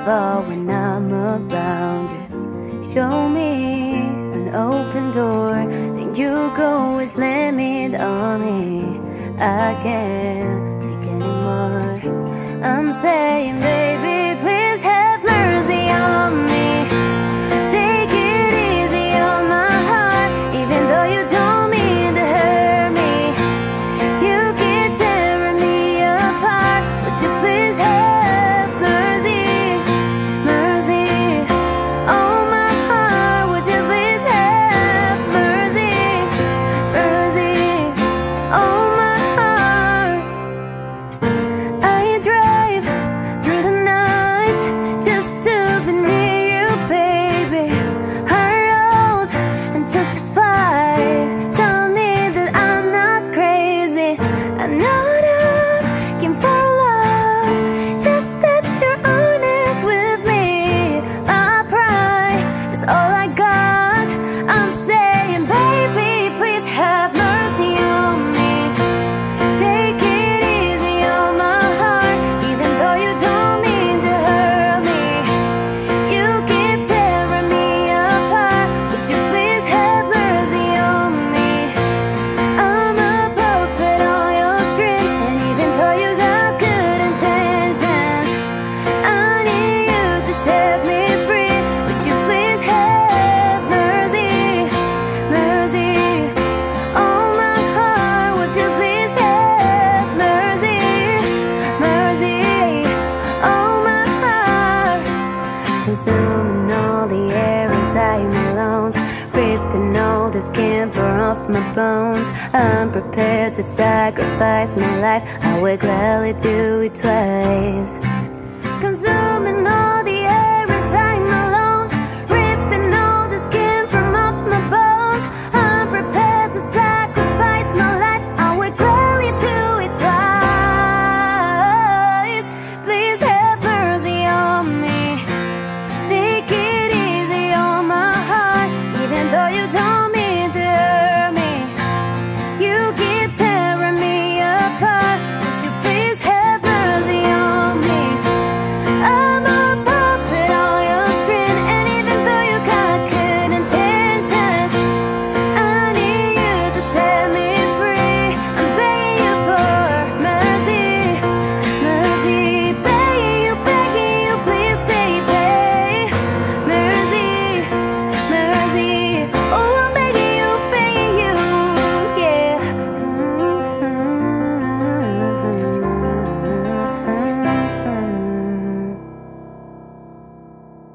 fall when I'm around you. Show me an open door, then you go and slam it on me. I can't take anymore. I'm saying, baby, please have mercy on me. Take it easy on my heart, even though you don't mean to hurt me. You keep tearing me apart. Would you please have mercy, mercy on my heart? Would you please have mercy, mercy on my heart? I drive through the night just to be near you, baby. Heart out and testify. Tell me that I'm not crazy. I know not asking for love, just that you're honest with me. My pride is all I got. I'm saying, baby, please have mercy on me. Take it easy on my heart, even though you don't mean to hurt me. You keep tearing me apart. Would you please have mercy on me? I'm a puppet on your string, and even though you got good intentions, I need you to set me free. Would you please have mercy, mercy on my heart? Would you please have mercy, mercy on my heart? Consuming all the air inside my lungs, ripping all the skin from off my bones. I'm prepared to sacrifice my life. I would gladly do it twice. Consuming all